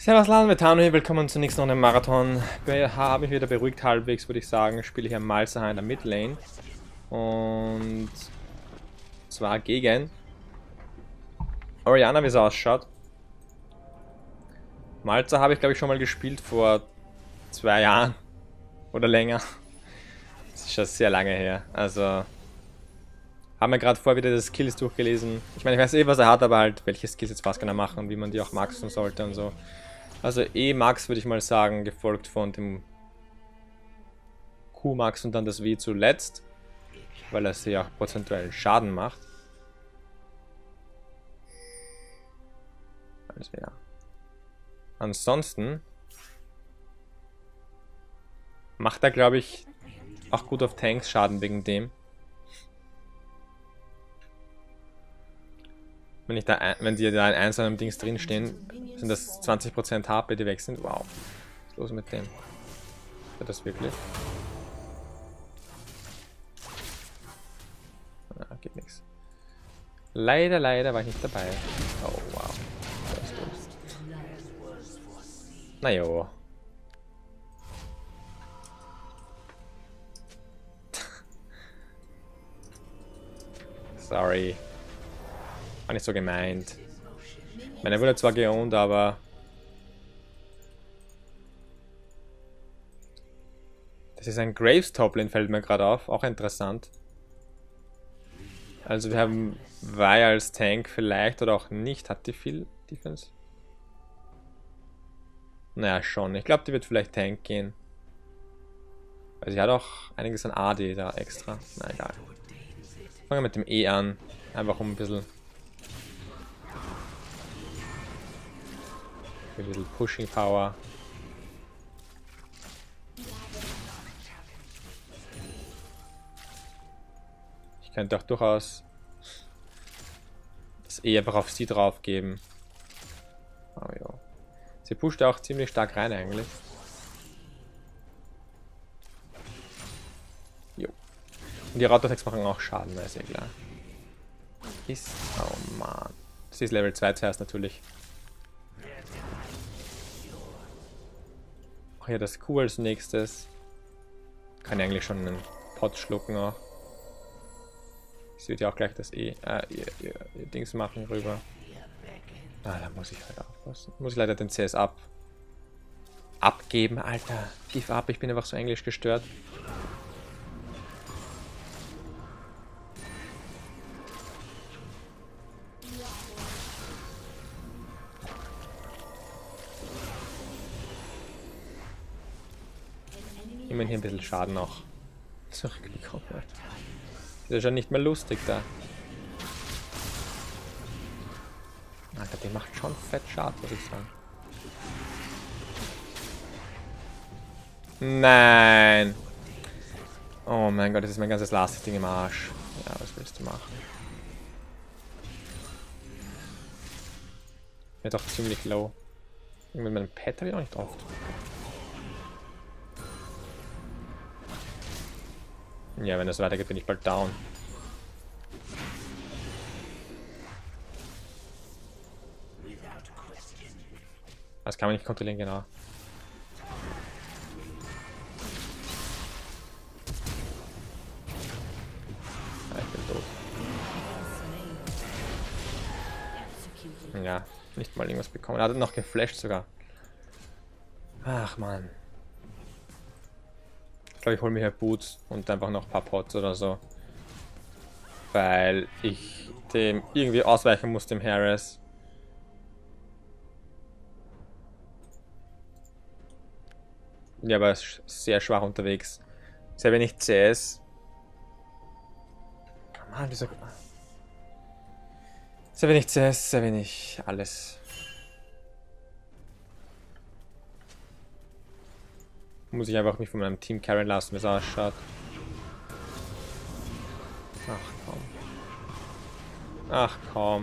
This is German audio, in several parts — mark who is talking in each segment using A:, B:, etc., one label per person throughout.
A: Servus Metano hier, willkommen zur nächsten Runde im Marathon. Habe mich wieder beruhigt halbwegs, würde ich sagen. Spiele hier Malzahar in der Midlane. Und zwar gegen Orianna, wie es ausschaut. Malzahar habe ich glaube ich schon mal gespielt vor 2 Jahren oder länger. Das ist schon sehr lange her. Also haben wir gerade vorher wieder die Skills durchgelesen. Ich meine, ich weiß eh, was er hat, aber halt, welche Skills jetzt was kann er machen und wie man die auch maxen sollte und so. Also Max würde ich mal sagen, gefolgt von dem Q-Max und dann das W zuletzt, weil er sehr auch prozentuellen Schaden macht. Also ja. Ansonsten macht er, glaube ich, auch gut auf Tanks Schaden wegen dem. Wenn die da in einzelnen Dings drinstehen, sind das 20% HP, die weg sind. Wow. Was ist los mit dem? Wird das wirklich? Ah, geht nichts. Leider war ich nicht dabei. Oh, wow. Das ist los. Na jo. Sorry. War nicht so gemeint. Meine wurde zwar geowned, aber das ist ein Graves Toplane, fällt mir gerade auf. Auch interessant. Also wir haben Vi als Tank vielleicht oder auch nicht. Hat die viel Defense? Naja, schon. Ich glaube, die wird vielleicht Tank gehen. Also sie hat auch einiges an AD da extra. Na egal. Fangen wir mit dem E an. Einfach um ein bisschen Pushing Power. Ich könnte auch durchaus das E einfach auf sie drauf geben. Oh, ja. Sie pusht auch ziemlich stark rein eigentlich. Jo. Und die Rautotex machen auch Schaden, ist ja klar. Oh Mann. Sie ist Level 2 zuerst natürlich. Hier das Q als nächstes. Kann ja eigentlich schon einen Pot schlucken auch. Sie wird ja auch gleich das ihr Dings machen rüber. Ah, da muss ich halt aufpassen. Muss ich leider den CS abgeben, Alter. Give up, ich bin einfach so englisch gestört. Immerhin hier ein bisschen Schaden noch zurückbekommen. Ist ja schon nicht mehr lustig da. Alter, der macht schon fett Schaden, muss ich sagen. Nein! Oh mein Gott, das ist mein ganzes Last-Ding im Arsch. Ja, was willst du machen? Wird doch ziemlich low. Mit meinem Pet habe ich auch nicht oft. Ja, wenn das weitergeht, bin ich bald down. Das kann man nicht kontrollieren, genau. Ja, ich bin tot. Ja, nicht mal irgendwas bekommen. Er hat noch geflasht sogar. Ach man. Ich glaube, ich hole mir hier Boots und einfach noch ein paar Pots oder so. Weil ich dem irgendwie ausweichen muss, dem Harris. Ja, aber ist sehr schwach unterwegs. Sehr wenig CS. Mann, wieso? Sehr wenig CS, sehr wenig alles. Muss ich einfach mich von meinem Team carryen lassen, wie es ausschaut. Ach komm. Ach komm.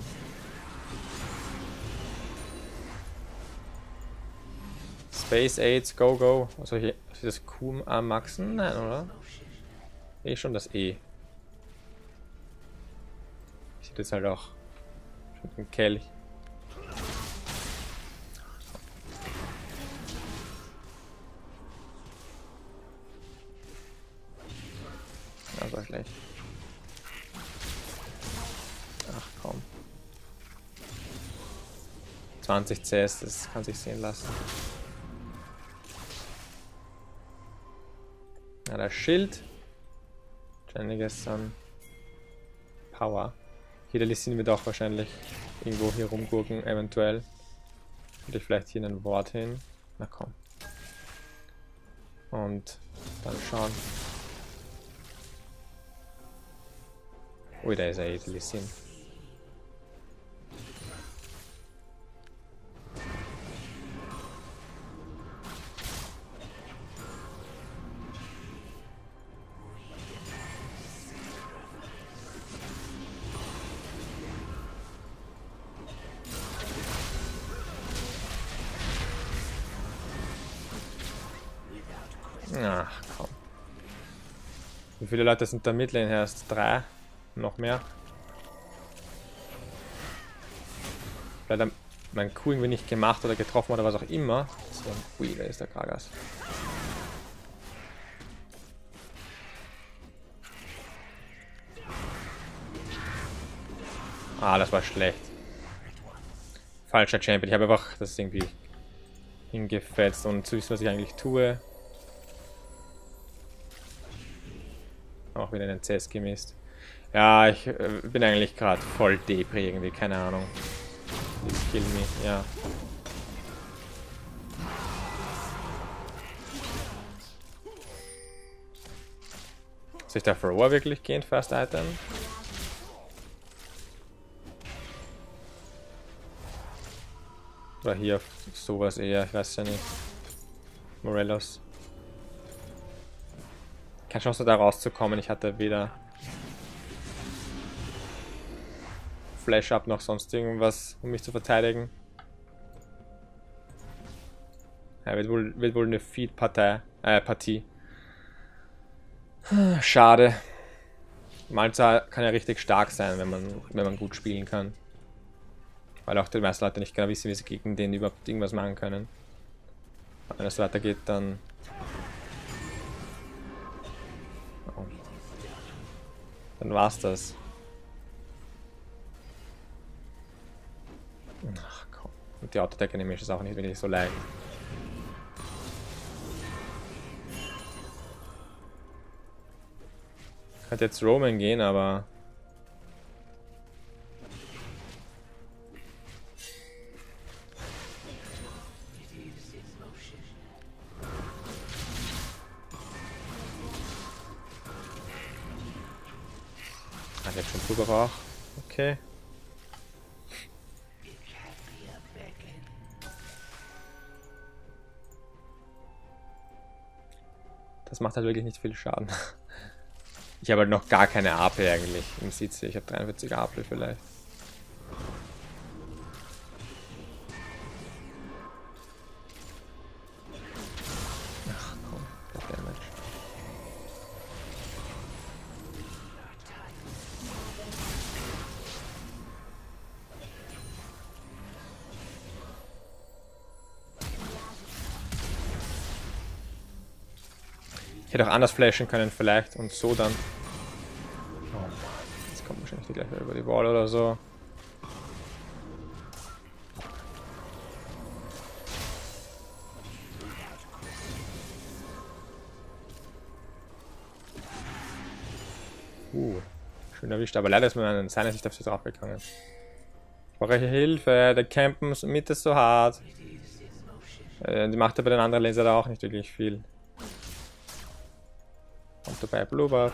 A: Space Aids, go, go. Soll ich das Q maxen? Nein, oder? Eh schon das E. Ich hätte jetzt halt auch schon einen Kelch. Das war schlecht. Ach komm. 20 CS, das kann sich sehen lassen. Ja, das Schild. Einiges an Power. Hier der Lee Sin wird auch wahrscheinlich irgendwo hier rumgurken, eventuell. Würde ich vielleicht hier ein Wort hin. Na komm. Und dann schauen. Ui, da ist er eh, der Lee Sin. Ach komm. Wie viele Leute sind da Midlane erst? 3? Noch mehr? Vielleicht hat mein Q irgendwie nicht gemacht oder getroffen oder was auch immer. So, ui, da ist der Gragas. Ah, das war schlecht. Falscher Champion. Ich habe einfach das irgendwie hingefetzt und zu wissen, was ich eigentlich tue. Auch wieder einen CS gemisst. Ja, ich bin eigentlich gerade voll Depri irgendwie, keine Ahnung. Please kill me, ja. Soll ich da Thrower wirklich gehen, First Item? Oder hier sowas eher, ich weiß ja nicht. Morelos. Keine Chance da rauszukommen, ich hatte weder Flash-Up noch sonst irgendwas, um mich zu verteidigen. Ja, wird wohl eine Partie. Schade. Malza kann ja richtig stark sein, wenn man gut spielen kann. Weil auch die meisten Leute nicht genau wissen, wie sie gegen den überhaupt irgendwas machen können. Aber wenn es weitergeht, dann... Oh. Dann war's das. Ach komm. Und die Autotech-Animation ist auch nicht wirklich so leicht. Ich könnte jetzt Roman gehen, aber... Ah, jetzt schon Zuberrauch. Okay. Das macht halt wirklich nicht viel Schaden. Ich habe halt noch gar keine AP eigentlich im Sitze. Ich habe 43 AP vielleicht. Ach komm, der Damage. Ich hätte auch anders flashen können vielleicht und so dann. Oh Mann, jetzt kommt wahrscheinlich gleich über die Wall oder so. Schön erwischt, aber leider ist mir an seiner Sicht auf sie draufgegangen. Ich brauche Hilfe, der Campen mit ist so hart. Die macht ja bei den anderen Laser da auch nicht wirklich viel. Kommt dabei Blue Buff.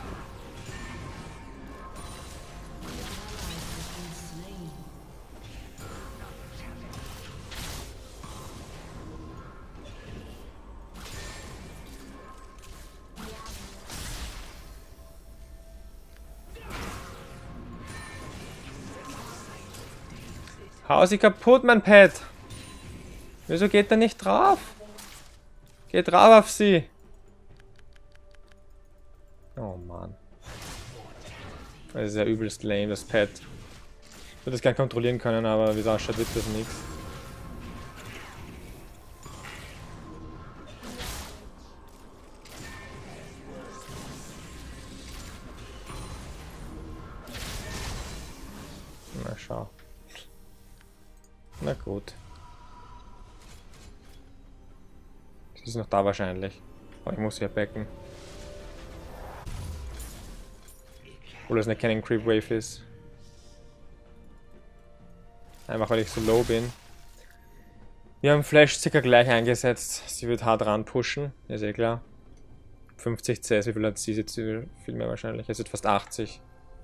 A: Hau sie kaputt, mein Pet! Wieso geht er nicht drauf? Geht drauf auf sie! Oh Mann. Das ist ja übelst lame, das Pet. Ich würde das gerne kontrollieren können, aber wie es ausschaut, wird das nichts. schau. Na gut. Sie ist noch da wahrscheinlich. Aber ich muss hier backen. Obwohl das eine Cannon Creep Wave ist. Einfach weil ich so low bin. Wir haben Flash circa gleich eingesetzt. Sie wird hart ran pushen. Ist eh klar. 50 CS, wie viel hat sie jetzt? Viel mehr wahrscheinlich. Es wird fast 80.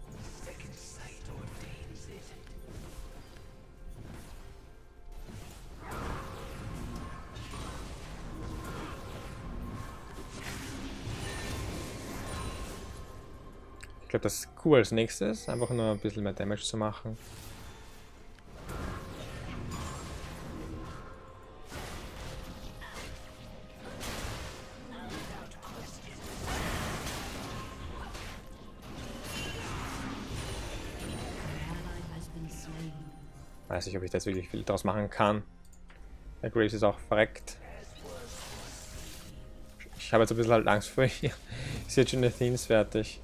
A: Ich glaube, das ist Q als nächstes. Einfach nur ein bisschen mehr Damage zu machen. Weiß nicht, ob ich da jetzt wirklich viel draus machen kann. Der Graves ist auch verreckt. Ich habe jetzt ein bisschen halt Angst vor ihr. Ist jetzt schon Athenes fertig.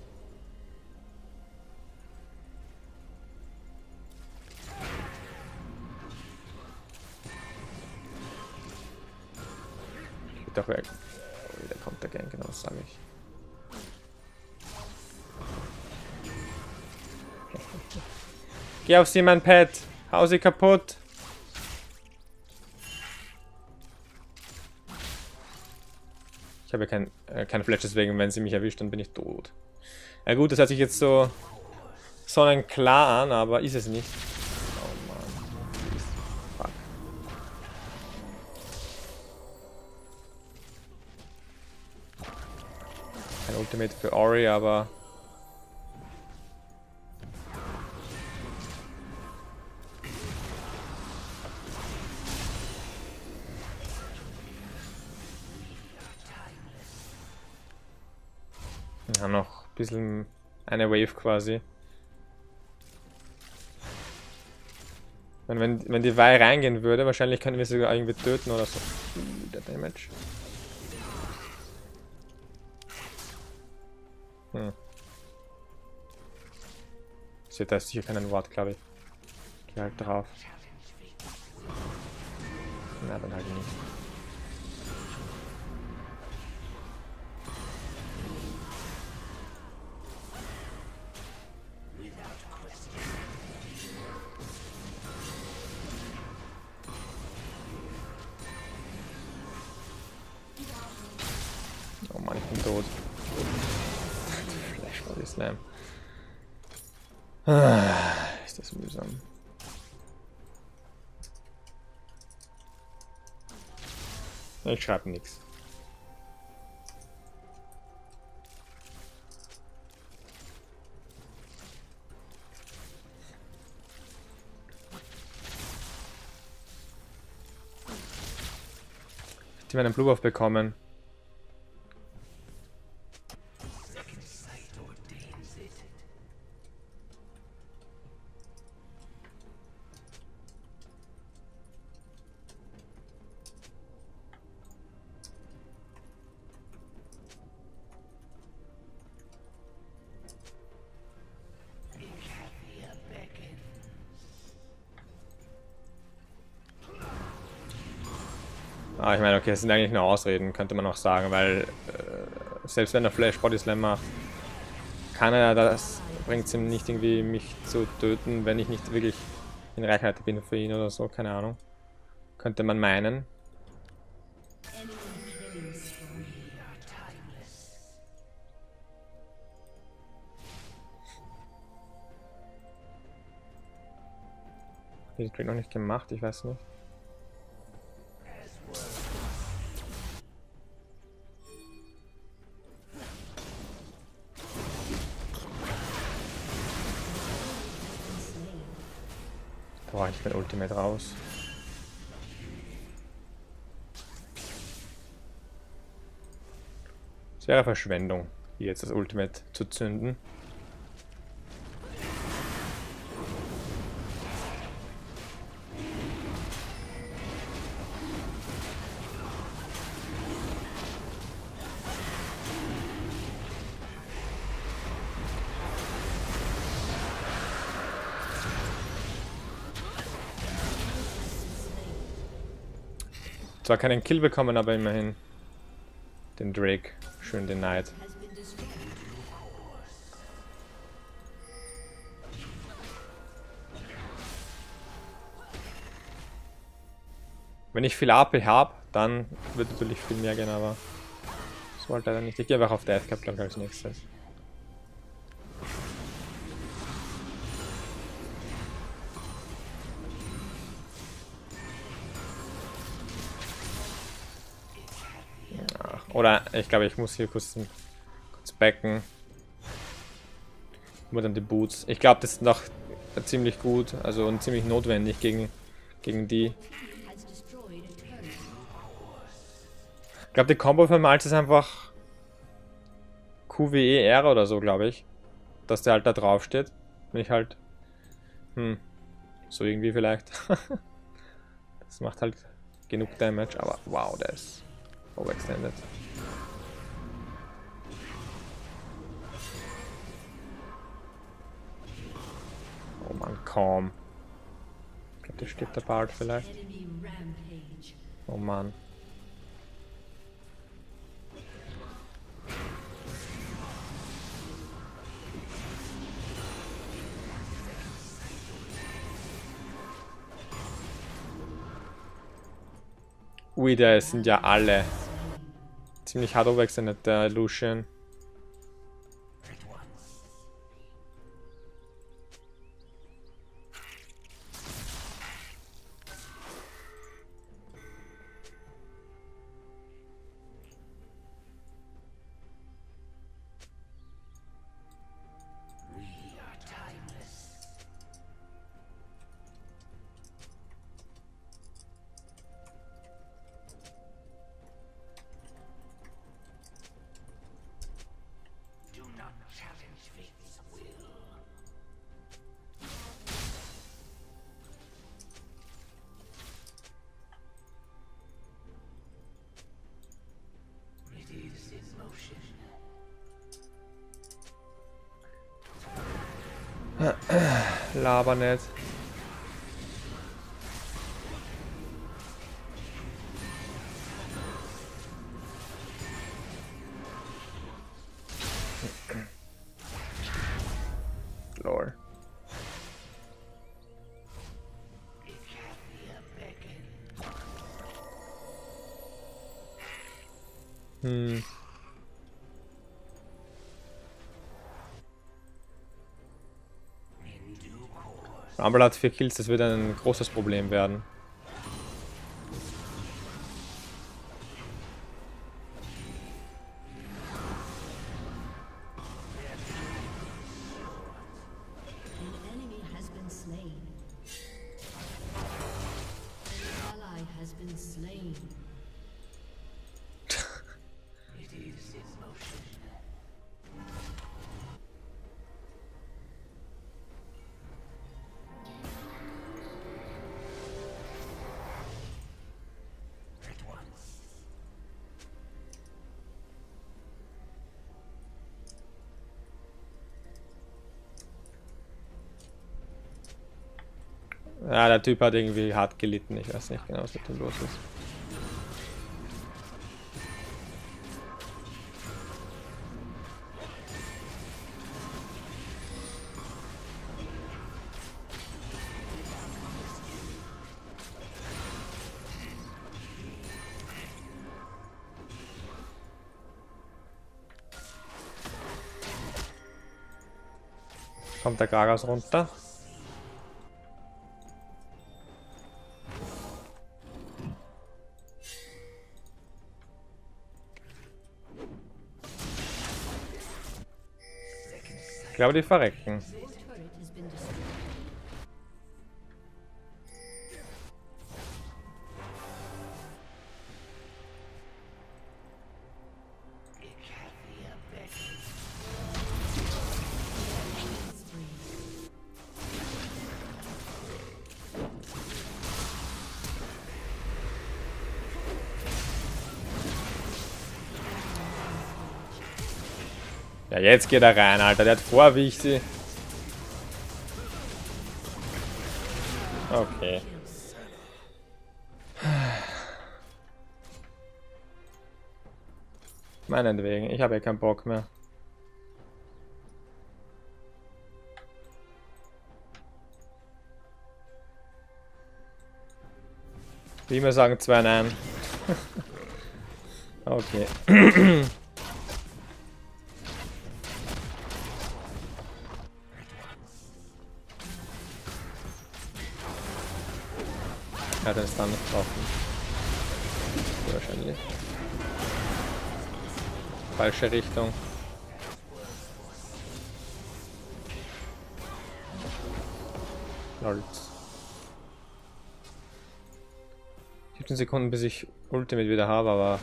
A: Doch weg. Oh, der kommt der Gang, genau, das sage ich. Geh auf sie, mein Pet! Hau sie kaputt! Ich habe ja keine Flash, deswegen, wenn sie mich erwischt, dann bin ich tot. Ja gut, das hört sich jetzt so sonnenklar an, aber ist es nicht. Oh Mann. Fuck. Kein Ultimate für Ori, aber... Ja, noch ein bisschen eine Wave quasi. Wenn die Vi reingehen würde, wahrscheinlich können wir sie sogar irgendwie töten oder so. Der Damage. Da ist sicher kein Wort, glaube ich. Geh halt drauf. Na, dann halt nicht. Oh Mann, ich bin tot. Flash Body Slam. Ist das mühsam. Ich schreibe nichts. Die werden einen Blue Buff bekommen. Ah, ich meine, okay, das sind eigentlich nur Ausreden, könnte man auch sagen, weil selbst wenn er Flash Body Slam macht, kann er das, bringt es ihm nicht irgendwie mich zu töten, wenn ich nicht wirklich in Reichweite bin für ihn oder so, keine Ahnung. Könnte man meinen. Den Trick noch nicht gemacht, ich weiß nicht. Boah, ich bin Ultimate raus. Es wäre Verschwendung, hier jetzt das Ultimate zu zünden. Zwar keinen Kill bekommen, aber immerhin den Drake schön denied. Wenn ich viel AP habe, dann wird natürlich viel mehr gehen, aber das wollte leider nicht. Ich gehe einfach auf Deathcap, glaube ich, als nächstes. Oder ich glaube, ich muss hier kurz backen. Nur dann die Boots. Ich glaube, das ist noch ziemlich gut, also und ziemlich notwendig gegen die. Ich glaube, die Combo für Malz ist einfach QWER oder so, glaube ich. Dass der halt da drauf steht. Wenn ich halt. So irgendwie vielleicht. Das macht halt genug Damage, aber wow, der ist overextended. Oh Mann, kaum. Ich glaube, der stirbt der Bart vielleicht. Oh Mann. Ui, da sind ja alle ziemlich hart overextended, der Lucian. Laber nicht. Lol. Rumble hat 4 Kills, das wird ein großes Problem werden. Ja, der Typ hat irgendwie hart gelitten. Ich weiß nicht genau, was mit ihm los ist. Kommt der Gragas runter? Ich glaube, die verrecken. Ja, jetzt geht er rein, Alter. Der hat vor, wie ich sie... Okay. Meinetwegen, ich habe ja keinen Bock mehr. Wie immer sagen 2 Nein. Okay. Er hat den Stun nicht getroffen. Wahrscheinlich. Falsche Richtung. Lol. 17 Sekunden bis ich Ultimate wieder habe, aber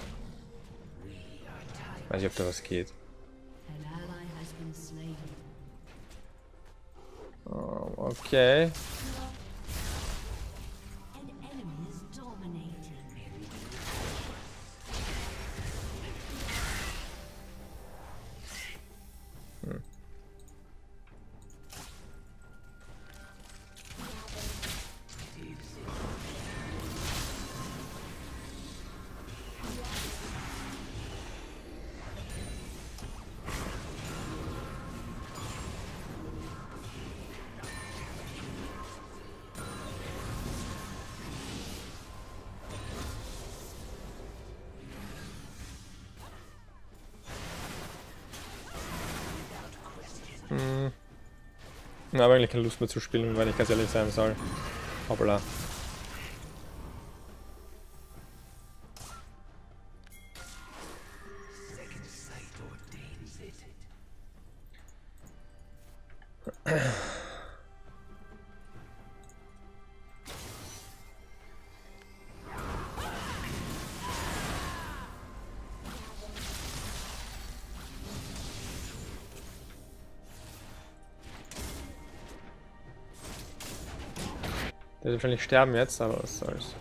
A: weiß nicht, ob da was geht. Oh, okay. Ich habe eigentlich keine Lust mehr zu spielen, weil ich ganz ehrlich sein soll. Hoppla. Der wird wahrscheinlich sterben jetzt, aber was soll's.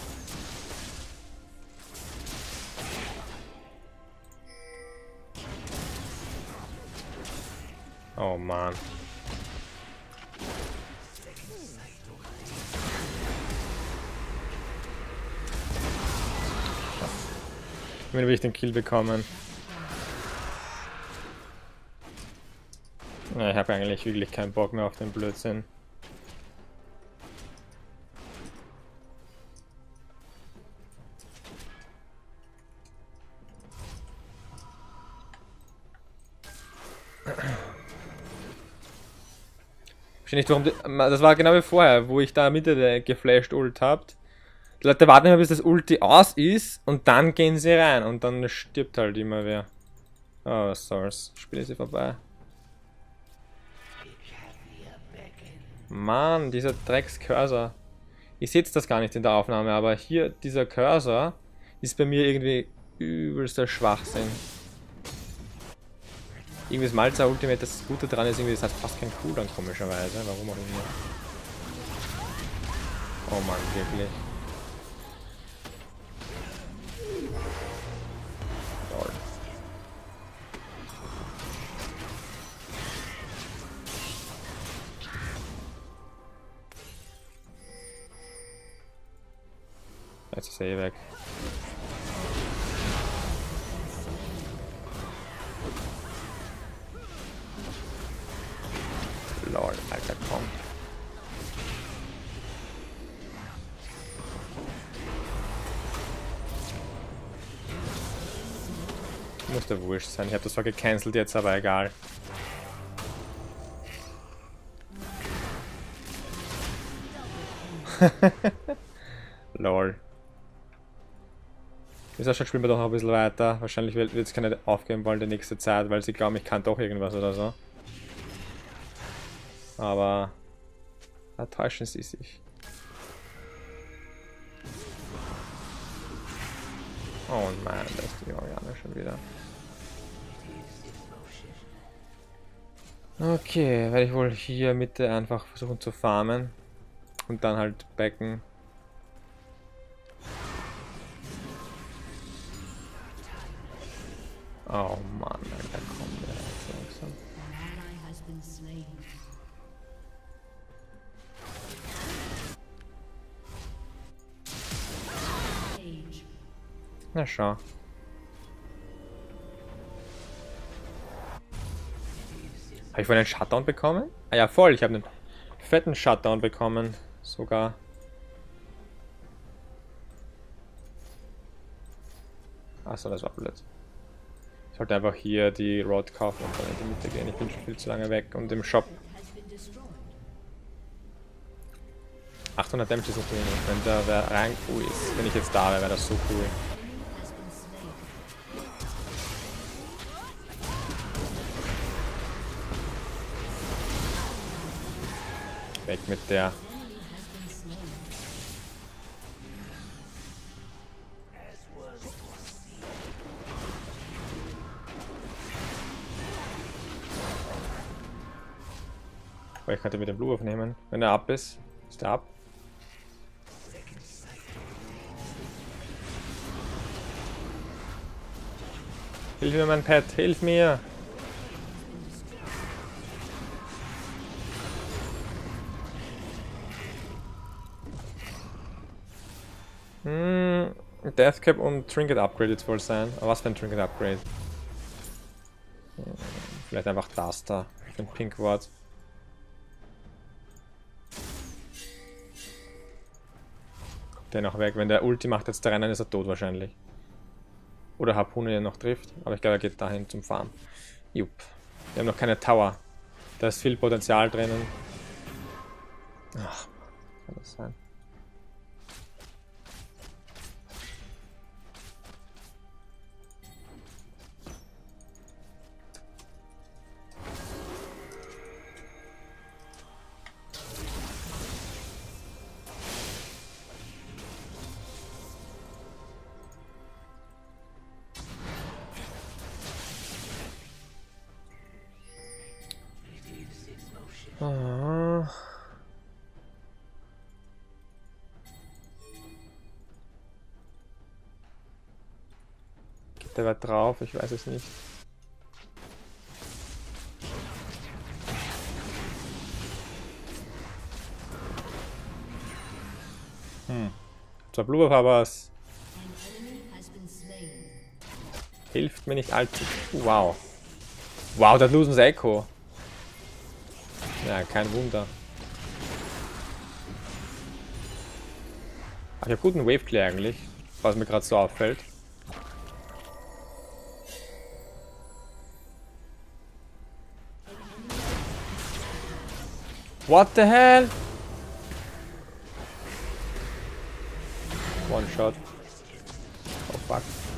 A: Oh Mann. Immerhin will ich den Kill bekommen. Ja, ich habe eigentlich wirklich keinen Bock mehr auf den Blödsinn. Ich verstehe nicht, warum das war genau wie vorher, wo ich da Mitte geflasht Ult habt. Die Leute warten immer, bis das Ulti aus ist und dann gehen sie rein und dann stirbt halt immer wer. Oh, was soll's. Spiel ist vorbei. Mann, dieser Drecks-Cursor. Ich sehe das gar nicht in der Aufnahme, aber hier, dieser Cursor ist bei mir irgendwie übelster Schwachsinn. Irgendwie das Malzer Ultimate, das Gute dran ist, irgendwie, das hat fast kein Cooldown, komischerweise. Warum auch immer. Oh Mann, wirklich. Lol. Jetzt ist er eh weg. Lol, Alter, komm. Muss der wurscht sein. Ich habe das zwar gecancelt jetzt, aber egal. Lol. Ist auch schon, spielen wir doch noch ein bisschen weiter. Wahrscheinlich wird es keine aufgeben wollen die nächste Zeit, weil sie glauben, ich kann doch irgendwas oder so. Aber da täuschen sie sich. Oh nein, da ist die Oriana schon wieder. Okay, werde ich wohl hier Mitte einfach versuchen zu farmen. Und dann halt Becken. Oh Mann, Alter, komm, der ist langsam. Na schau. Habe ich vorhin einen Shutdown bekommen? Ah ja, voll. Ich habe einen fetten Shutdown bekommen. Sogar. Achso, das war blöd. Ich sollte einfach hier die Rod kaufen und dann in die Mitte gehen. Ich bin schon viel zu lange weg und im Shop. 800 Damage ist nicht wenig. Wenn der rein cool ist, wenn ich jetzt da wäre, wäre das so cool. Weg mit der. Aber ich könnte mit dem Blue aufnehmen. Wenn er ab ist, ist er ab. Hilf mir, mein Pet, hilf mir! Deathcap und Trinket Upgrade jetzt wohl sein. Aber was für ein Trinket Upgrade? Vielleicht einfach das da. Für ein Pink Ward. Kommt der noch weg? Wenn der Ulti macht jetzt da rein, dann ist er tot wahrscheinlich. Oder Harpune ihn noch trifft. Aber ich glaube, er geht dahin zum Farm. Jupp. Wir haben noch keine Tower. Da ist viel Potenzial drinnen. Ach, kann das sein? Ah. Geht der weit drauf? Ich weiß es nicht. Zwar Blue Buff, aber es hilft mir nicht allzu. Wow. Wow, das Losens Echo. Ja, kein Wunder. Ich habe guten Wave Clear eigentlich, was mir gerade so auffällt. What the hell? One shot. Oh fuck.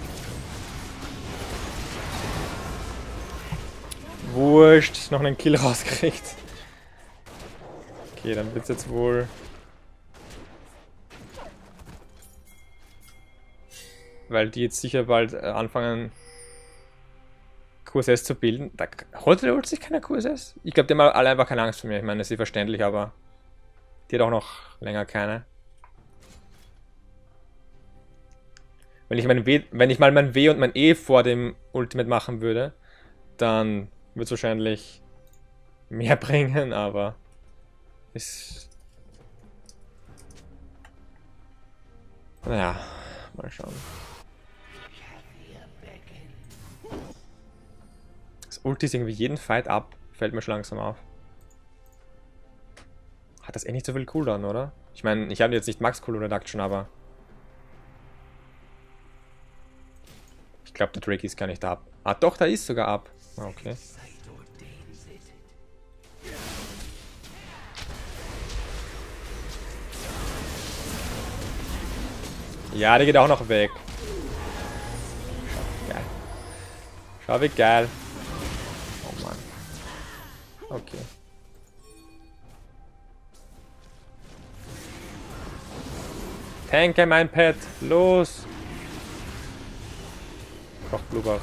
A: Wurscht, noch einen Kill rausgekriegt. Okay, dann wird's jetzt wohl. Weil die jetzt sicher bald anfangen QSS zu bilden. Heute holt sich keiner QSS? Ich glaube, die haben alle einfach keine Angst vor mir. Ich meine, das ist verständlich, aber die hat auch noch länger keine. Wenn ich mal mein W und mein E vor dem Ultimate machen würde, dann würde es wahrscheinlich mehr bringen, aber ist. Naja, mal schauen. Das Ulti ist irgendwie jeden Fight ab, fällt mir schon langsam auf. Hat das eh nicht so viel Cooldown, oder? Ich meine, ich habe jetzt nicht Max Cooldown Reduction, aber ich glaube, der Drake ist gar nicht ab. Ah, doch, da ist sogar ab. Ah, okay. Ja, der geht auch noch weg. Geil. Schau, wie geil. Oh Mann. Okay. Tanke mein Pet. Los. Doch, Blue Buff.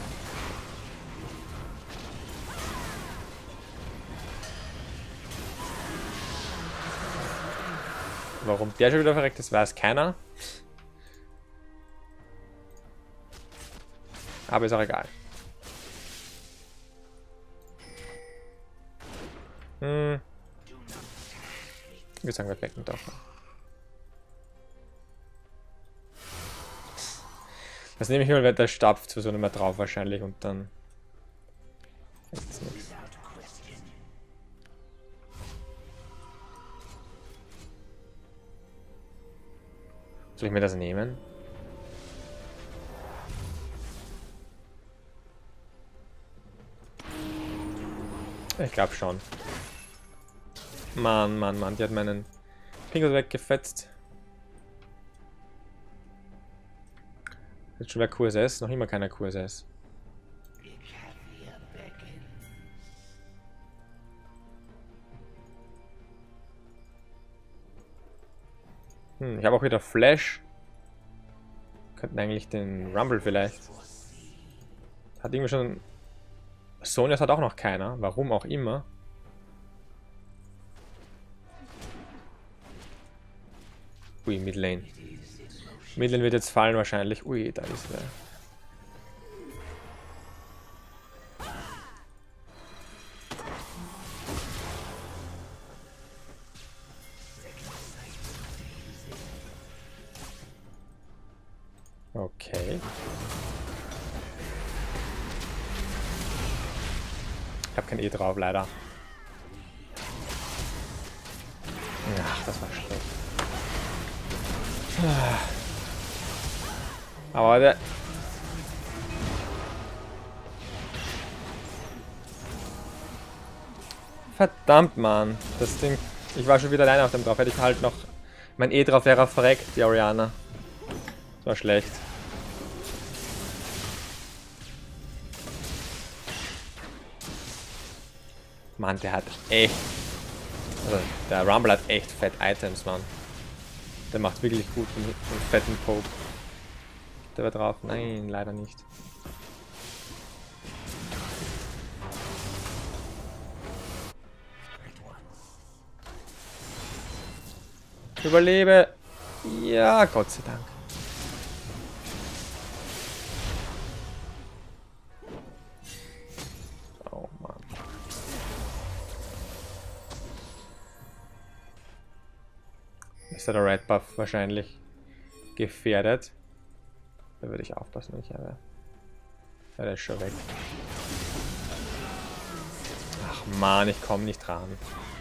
A: Warum der schon wieder verreckt ist, weiß keiner. Aber ist auch egal. Wir sagen, wir flecken doch. Das nehme ich mal, der Stab sowieso nicht mehr drauf wahrscheinlich und dann. Nichts. Soll ich mir das nehmen? Ich glaube schon. Mann, Mann, Mann, die hat meinen Pinguin weggefetzt. Jetzt schon wieder QSS, noch immer keiner QSS. Ich habe auch wieder Flash. Könnten eigentlich den Rumble vielleicht. Hat irgendwie schon... Sonias hat auch noch keiner, warum auch immer. Ui, Midlane. Midlane wird jetzt fallen wahrscheinlich. Ui, da ist er. Okay. Ich habe kein E drauf, leider. Ach, das war schlecht. Aber der... Verdammt, Mann. Das Ding... Ich war schon wieder alleine auf dem drauf. Hätte ich halt noch... Mein E drauf wäre verreckt, die Orianna. Das war schlecht. Mann, der hat echt... Also, der Rumble hat echt fett Items, Mann. Der macht wirklich gut einen fetten Pope. Der war drauf? Nein, leider nicht. Überlebe! Ja, Gott sei Dank. Oh Mann. Ist der Red Buff wahrscheinlich gefährdet? Da würde ich aufpassen, wenn ich habe. Ja, der ist schon weg. Ach man, ich komme nicht ran.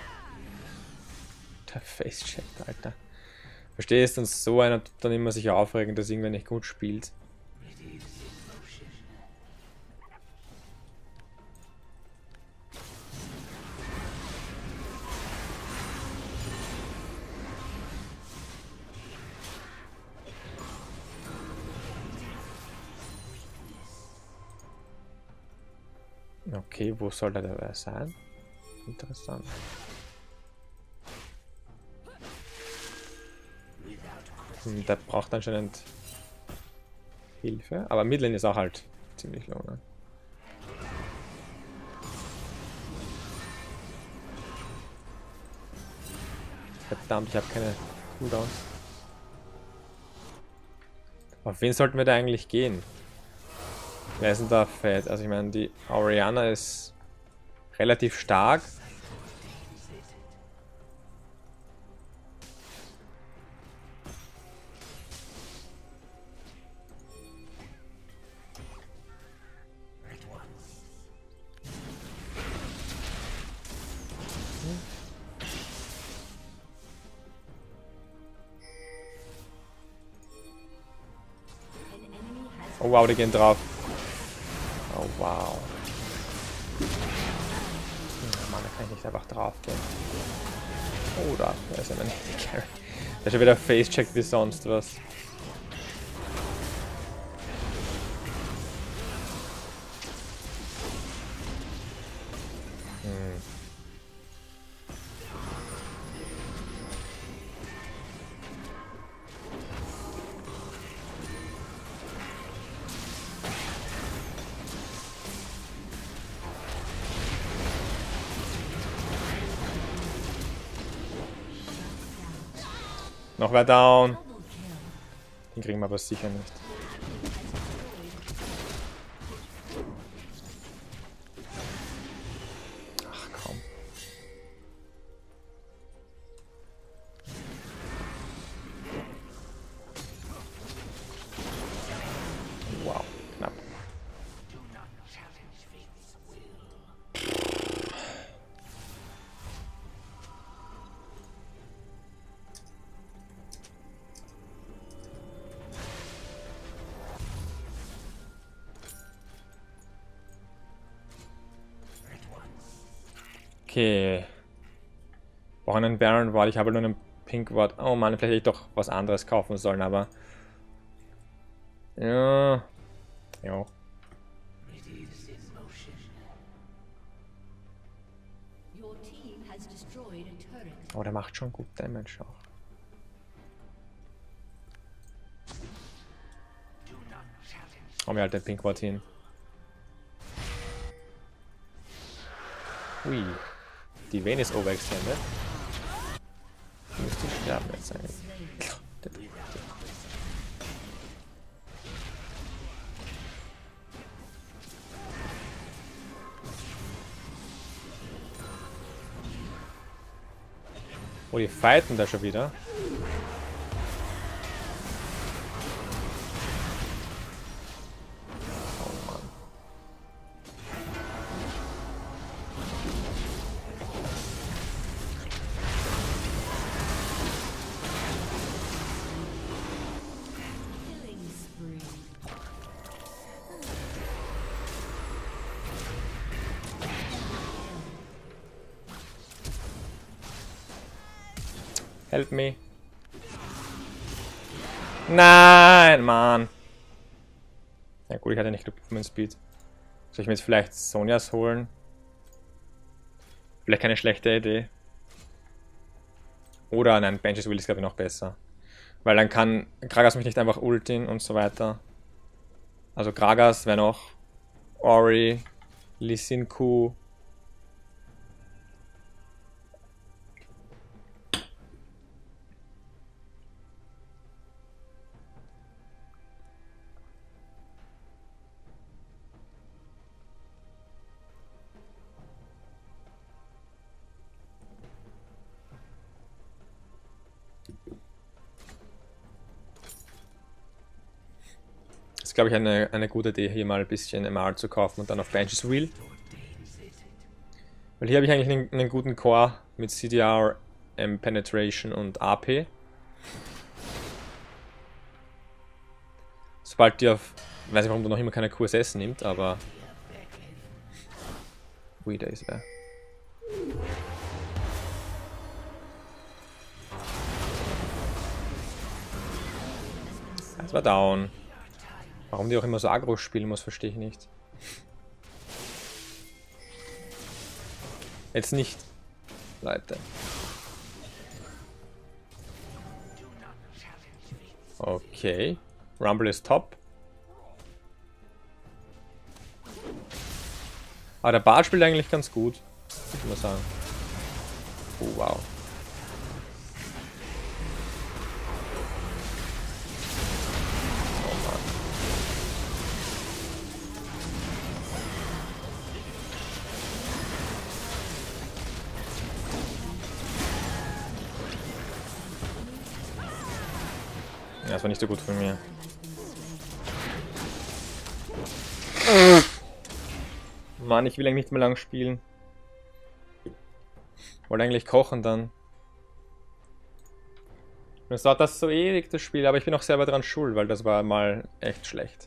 A: Der Face-Chat, Alter. Verstehst du, und so einer tut dann immer sich aufregen, dass irgendwer nicht gut spielt. Okay, wo soll der dabei sein? Interessant. Der braucht anscheinend Hilfe, aber Midlane ist auch halt ziemlich low, ne? Verdammt, ich habe keine Cooldowns. Auf wen sollten wir da eigentlich gehen? Wer ist denn da fett? Also ich meine, die Orianna ist relativ stark. Oh wow, die gehen drauf. Oh wow. Mann, da kann ich nicht einfach drauf gehen. Oh, da ist ja mein Carry. Der ist schon wieder Face-checkt wie sonst was. Noch wer down. Den kriegen wir aber sicher nicht. Ach komm. Wow, knapp. Okay. Brauchen einen Baron Ward. Ich habe nur einen Pink Ward. Oh Mann, vielleicht hätte ich doch was anderes kaufen sollen, aber. Ja. Ja. Oh, der macht schon gut Damage auch. Hau mir halt den Pink Ward hin. Ui. Die Vayne ist overextended. Müsste sterben jetzt eigentlich. Oh, die fighten da schon wieder. Oh Mann. Help me. Nein, Mann. Ja gut, ich hatte nicht Glück für meinen Speed. Soll ich mir jetzt vielleicht Sonjas holen? Vielleicht keine schlechte Idee. Oder nein, Banshee's Will ist glaube ich noch besser. Weil dann kann Gragas mich nicht einfach ultin und so weiter. Also Gragas wäre noch Ori, Lee Sin Ku. Das ist, glaube ich, eine gute Idee, hier mal ein bisschen MR zu kaufen und dann auf Banshee's Wheel. Weil hier habe ich eigentlich einen guten Core mit CDR, Penetration und AP. Sobald die auf... Ich weiß nicht, warum du noch immer keine QSS nimmt, aber... Ui, da ist er. Das war down. Warum die auch immer so aggro spielen muss, verstehe ich nicht. Jetzt nicht, Leute. Okay. Rumble ist top. Aber der Bart spielt eigentlich ganz gut, muss ich mal sagen. Oh, wow. Ja, das war nicht so gut von mir. Mann, ich will eigentlich nicht mehr lang spielen. Wollte eigentlich kochen dann. Und es dauert das so ewig, das Spiel, aber ich bin auch selber dran schuld, weil das war mal echt schlecht.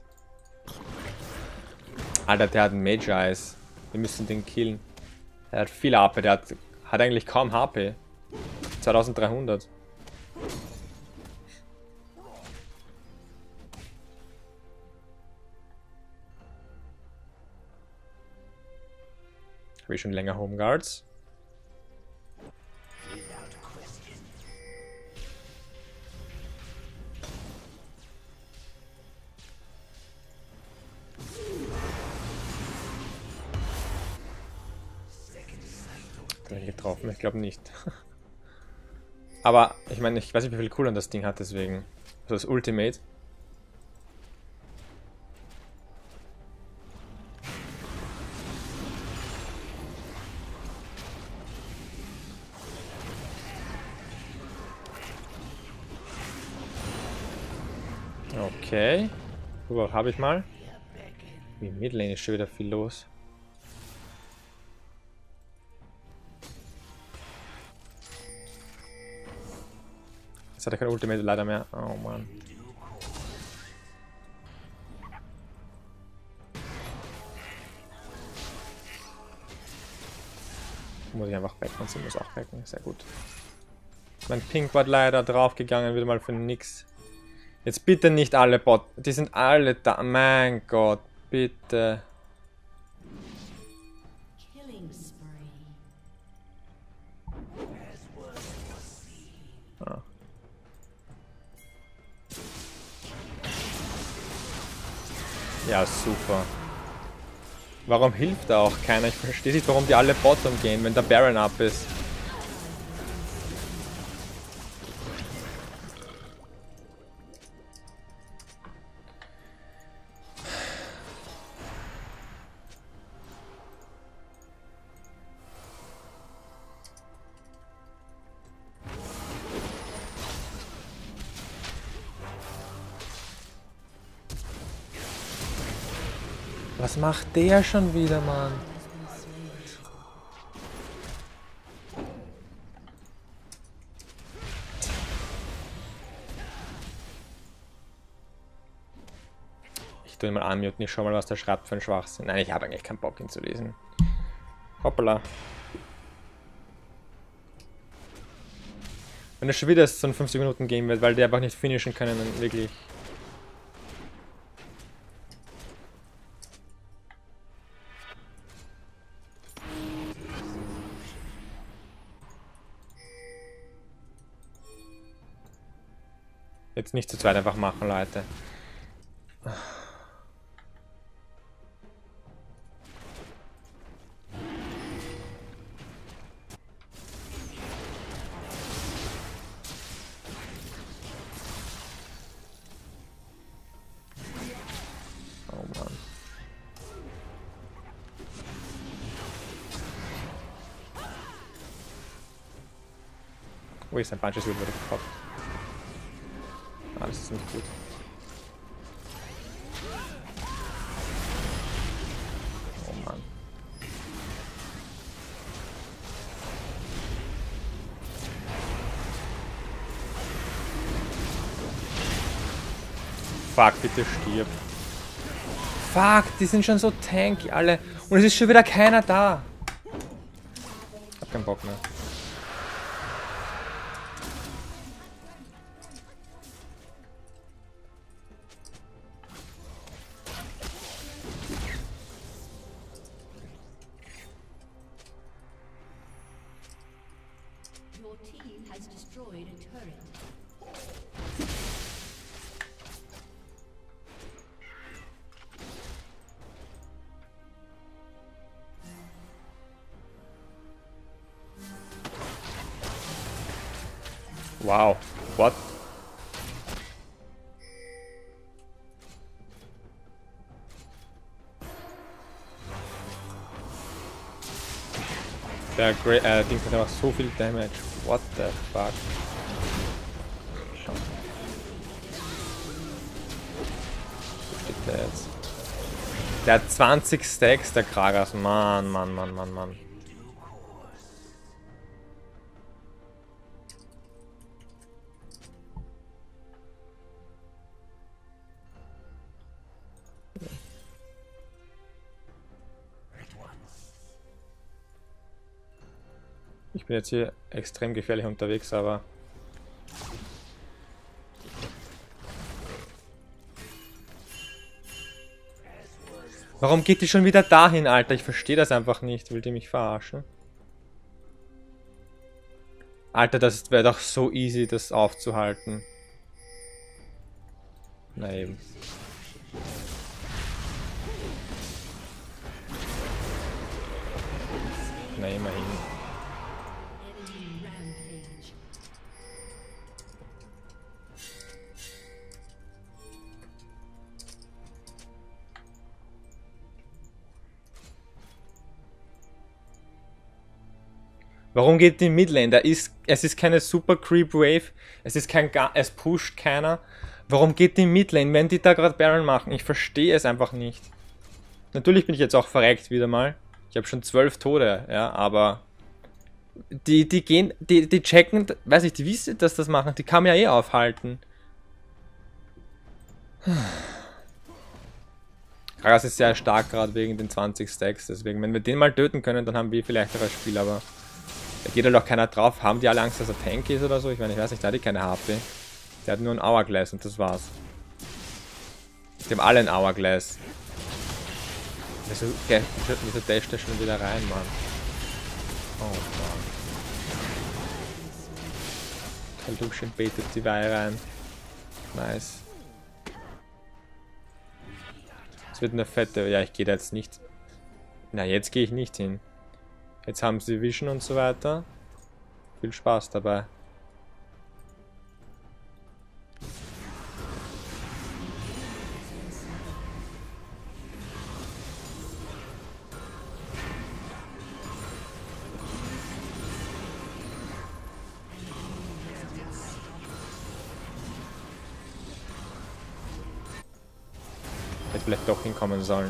A: Alter, der hat einen Mage Eyes. Wir müssen den killen. Er hat viel AP, der hat eigentlich kaum HP. 2300. Habe ich schon länger Homeguards? Bin ich getroffen? Ich glaube nicht. Aber ich meine, ich weiß nicht, wie viel Cooldown das Ding hat, deswegen. Also das Ultimate. Okay. Überhaupt habe ich mal. Wie Midlane ist schon wieder viel los. Jetzt hat er kein Ultimate leider mehr. Oh Mann. Muss ich einfach backen und sie muss auch backen. Sehr gut. Mein Pinkward leider draufgegangen, wieder mal für nix. Jetzt bitte nicht alle Bot. Die sind alle da. Mein Gott, bitte. Ah. Ja, super. Warum hilft da auch keiner? Ich verstehe nicht, warum die alle Bottom gehen, wenn der Baron up ist. Was macht der schon wieder, Mann? Ich tue ihn mal unmuten, ich schau mal, was der schreibt für ein Schwachsinn. Nein, ich habe eigentlich keinen Bock, ihn zu lesen. Hoppala. Wenn es schon wieder so ein 50 Minuten Game wird, weil die einfach nicht finishen können, dann wirklich. Jetzt nicht zu zweit einfach machen, Leute. Oh Mann. Ui, sein Punch ist wieder gekoppt. Ah, das ist nicht gut. Oh Mann. Fuck, bitte stirb. Fuck, die sind schon so tanky alle. Und es ist schon wieder keiner da. Ich hab keinen Bock mehr. Wow, what? Der Ding hat einfach so viel Damage. What the fuck? Wo steht der jetzt? Der hat 20 Stacks, der Kragas. Mann, Mann, Mann, Mann, Mann. Ich bin jetzt hier extrem gefährlich unterwegs, aber... Warum geht die schon wieder dahin, Alter? Ich verstehe das einfach nicht. Will die mich verarschen? Alter, das wäre doch so easy, das aufzuhalten. Na eben. Na immerhin. Warum geht die Midlane? Es ist keine Super Creep Wave, es pusht keiner. Warum geht die Midlane, wenn die da gerade Baron machen? Ich verstehe es einfach nicht. Natürlich bin ich jetzt auch verreckt wieder mal. Ich habe schon 12 Tode, ja, aber die checken, weiß ich, die wissen, dass das machen, die kann man ja eh aufhalten. Kragas ist sehr stark gerade wegen den 20 Stacks, deswegen, wenn wir den mal töten können, dann haben wir vielleicht auch ein Spiel, aber Da geht halt auch keiner drauf. Haben die alle Angst, dass er Tank ist oder so? Ich meine, ich weiß nicht, da hat die keine HP. Der hat nur ein Hourglass und das war's. Die haben alle ein Hourglass. Wieso dasht der schon wieder rein, Mann? Oh Mann. Lucian betet die Weihe rein. Nice. Es wird eine fette. Ja, ich gehe da jetzt nicht. Na, jetzt gehe ich nicht hin. Jetzt haben sie Vision und so weiter. Viel Spaß dabei. Hätte vielleicht doch hinkommen sollen.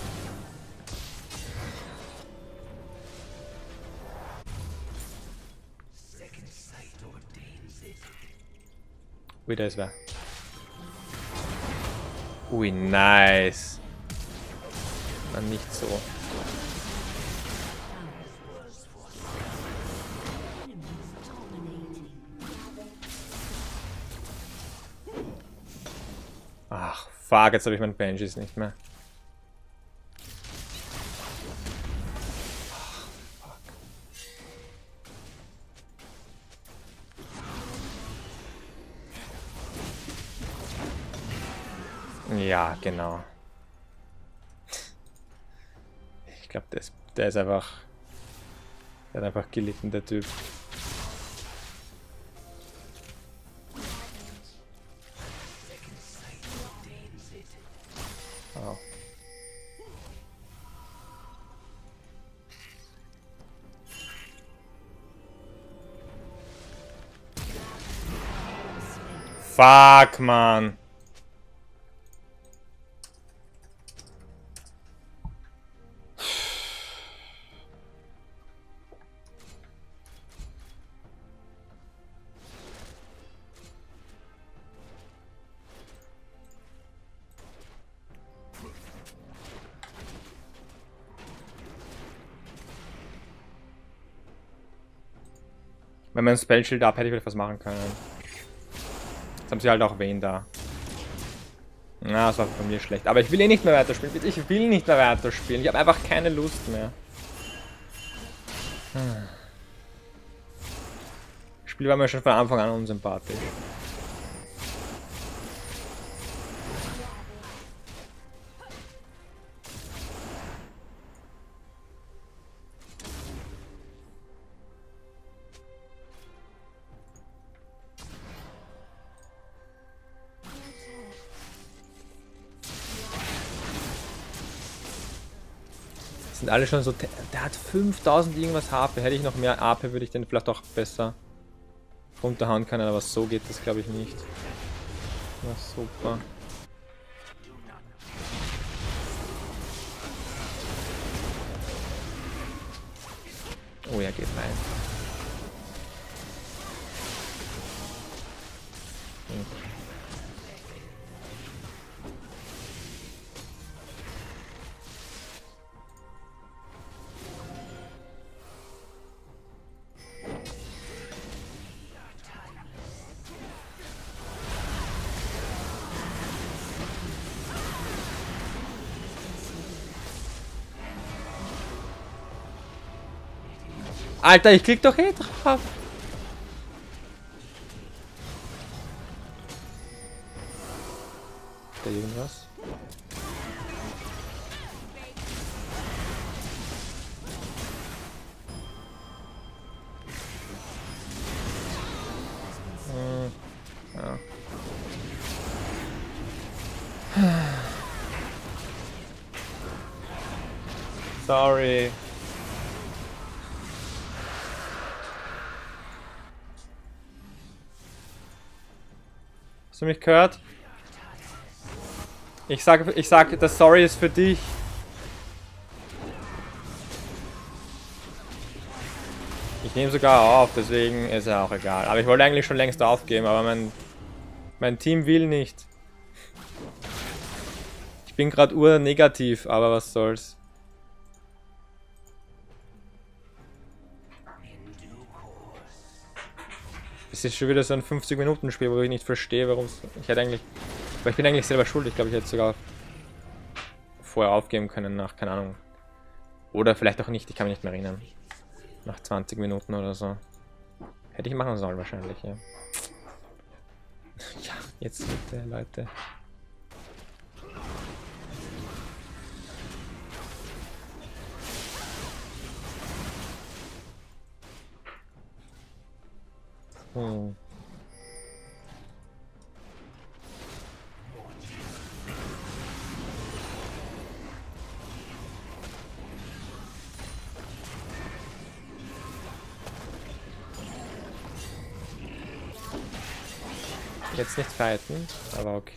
A: Ui, da ist wer. Ui, nice. Na, nicht so. Ach, fuck, jetzt habe ich meinen Banshees nicht mehr. Ja, genau. Ich glaube, der ist einfach... Der hat einfach gelitten, der Typ. Oh. Fuck, man. Wenn man ein Spellshield ab, hätte ich vielleicht was machen können. Jetzt haben sie halt auch Vayne da. Na, das war von mir schlecht. Aber ich will eh nicht mehr weiterspielen. Ich will nicht mehr weiterspielen. Ich habe einfach keine Lust mehr. Das Spiel war mir schon von Anfang an unsympathisch. Sind alle schon so... Der hat 5000 irgendwas HP. Hätte ich noch mehr AP, würde ich den vielleicht auch besser runterhauen können. Aber so geht das, glaube ich, nicht. Na super. Oh, er geht rein. Alter, ich klick doch eh drauf. Ist da irgendwas? Ja. Sorry. Hast du mich gehört? Ich sag, das Sorry ist für dich. Ich nehme sogar auf, deswegen ist ja auch egal. Aber ich wollte eigentlich schon längst aufgeben, aber mein Team will nicht. Ich bin gerade urnegativ, aber was soll's. Das ist schon wieder so ein 50-Minuten-Spiel, wo ich nicht verstehe, warum es... Ich hätte eigentlich... Aber ich bin eigentlich selber schuld. Ich glaube, ich hätte sogar vorher aufgeben können nach, keine Ahnung. Oder vielleicht auch nicht, ich kann mich nicht mehr erinnern. Nach 20 Minuten oder so. Hätte ich machen sollen wahrscheinlich, ja. Ja, jetzt bitte, Leute. Hm. Jetzt nicht fighten, aber okay.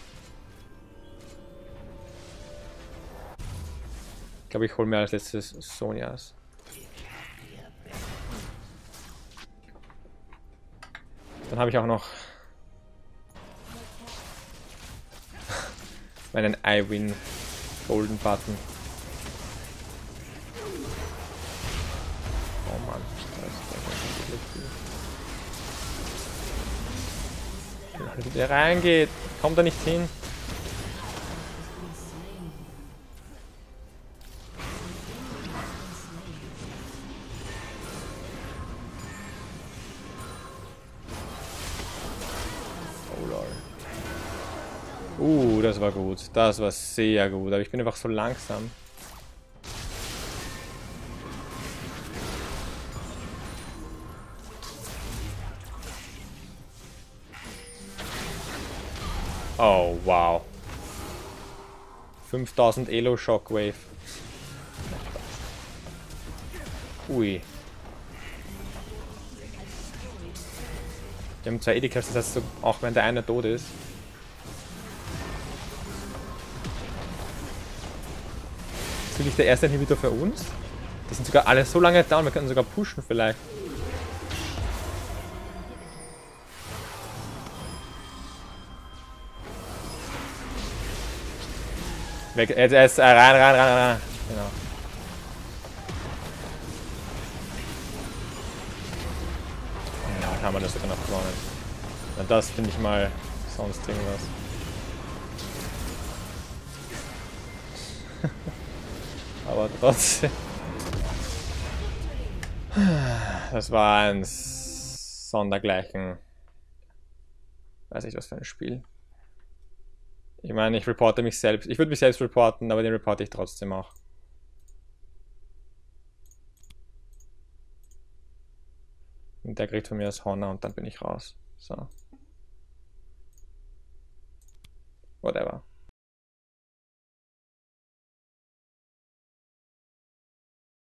A: Ich glaube, ich hole mir als letztes Sonias. Dann habe ich auch noch meinen I-Win Golden Button. Oh Mann, das ist der reingeht, kommt er nicht hin. Das war gut. Das war sehr gut. Aber ich bin einfach so langsam. Oh, wow. 5000 Elo Shockwave. Ui. Wir haben zwei Edicals, das heißt, so, auch wenn der eine tot ist. Ist wirklich der erste Inhibitor für uns? Die sind sogar alle so lange down, wir können sogar pushen vielleicht. Weg, er ist rein. Genau. Ja, haben wir das sogar noch gewonnen. Na, das finde ich mal sonst irgendwas. Aber trotzdem. Das war ein Sondergleichen. Weiß ich was für ein Spiel. Ich meine, ich reporte mich selbst. Ich würde mich selbst reporten, aber den reporte ich trotzdem auch. Und der kriegt von mir das Honor und dann bin ich raus. So. Whatever.